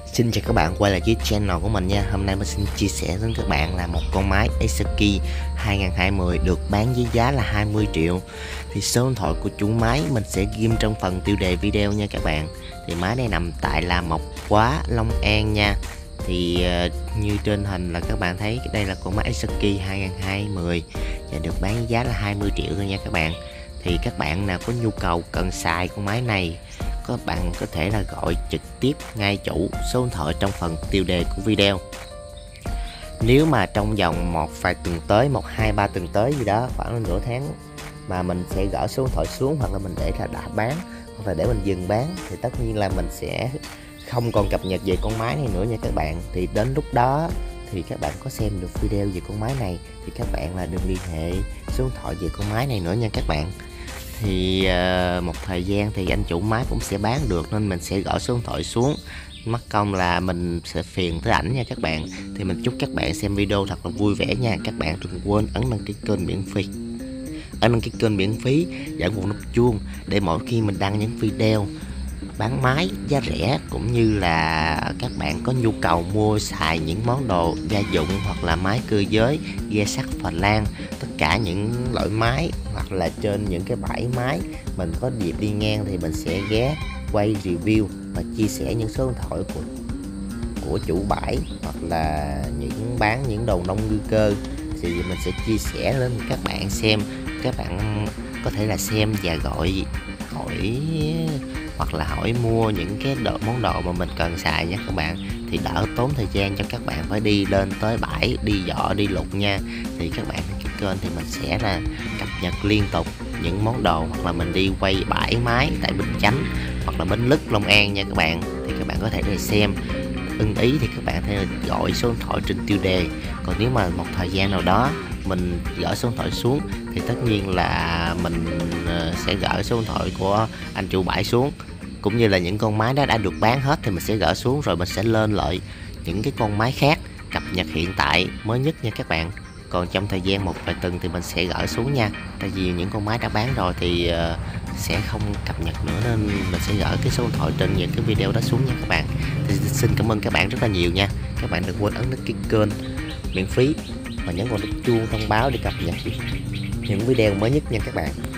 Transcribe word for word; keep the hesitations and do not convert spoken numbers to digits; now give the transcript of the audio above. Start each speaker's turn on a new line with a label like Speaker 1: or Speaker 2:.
Speaker 1: Xin chào các bạn quay lại với channel của mình nha. Hôm nay mình xin chia sẻ đến các bạn là một con máy Aesaki hai nghìn hai trăm mười được bán với giá là hai mươi triệu. Thì số điện thoại của chủ máy mình sẽ ghim trong phần tiêu đề video nha các bạn. Thì máy này nằm tại là Mộc Quá, Long An nha. Thì uh, như trên hình là các bạn thấy đây là con máy Aesaki hai nghìn hai trăm mười và được bán với giá là hai mươi triệu thôi nha các bạn. Thì các bạn nào có nhu cầu cần xài con máy này, các bạn có thể là gọi trực tiếp ngay chủ số điện thoại trong phần tiêu đề của video. Nếu mà trong vòng một vài tuần tới, một hai ba tuần tới gì đó, khoảng nửa tháng mà mình sẽ gỡ số điện thoại xuống, hoặc là mình để là đã bán, hoặc là để mình dừng bán, thì tất nhiên là mình sẽ không còn cập nhật về con máy này nữa nha các bạn. Thì đến lúc đó thì các bạn có xem được video về con máy này thì các bạn là đừng liên hệ số điện thoại về con máy này nữa nha các bạn. Thì uh, một thời gian thì anh chủ máy cũng sẽ bán được, nên mình sẽ gỡ số điện thoại xuống, mất công là mình sẽ phiền tới ảnh nha các bạn. Thì mình chúc các bạn xem video thật là vui vẻ nha. Các bạn đừng quên ấn đăng ký kênh miễn phí, ấn đăng ký kênh miễn phí và ấn vào nút chuông để mỗi khi mình đăng những video bán máy giá rẻ, cũng như là các bạn có nhu cầu mua xài những món đồ gia dụng hoặc là máy cơ giới, ghe sắt, phà lan, tất cả những loại máy, hoặc là trên những cái bãi máy mình có dịp đi ngang thì mình sẽ ghé quay review và chia sẻ những số điện thoại của của chủ bãi, hoặc là những bán những đồ nông ngư cơ thì mình sẽ chia sẻ lên các bạn xem. Các bạn có thể là xem và gọi hỏi hoặc là hỏi mua những cái đồ, món đồ mà mình cần xài nha các bạn, thì đỡ tốn thời gian cho các bạn phải đi lên tới bãi, đi dọ đi lục nha. Thì các bạn cái kênh thì mình sẽ là cập nhật liên tục những món đồ, hoặc là mình đi quay bãi máy tại Bình Chánh hoặc là Bến Lức, Long An nha các bạn. Thì các bạn có thể để xem ưng ý thì các bạn thể gọi số điện thoại trên tiêu đề. Còn nếu mà một thời gian nào đó mình gỡ số điện thoại xuống thì tất nhiên là mình sẽ gỡ số điện thoại của anh chủ bãi xuống, cũng như là những con máy đó đã được bán hết thì mình sẽ gỡ xuống, rồi mình sẽ lên lại những cái con máy khác cập nhật hiện tại mới nhất nha các bạn. Còn trong thời gian một vài tuần thì mình sẽ gỡ xuống nha, tại vì những con máy đã bán rồi thì uh, sẽ không cập nhật nữa, nên mình sẽ gỡ cái số điện thoại trên những cái video đó xuống nha các bạn. Thì xin cảm ơn các bạn rất là nhiều nha. Các bạn đừng quên ấn đăng ký kênh miễn phí và nhấn vào nút chuông thông báo để cập nhật những video mới nhất nha các bạn.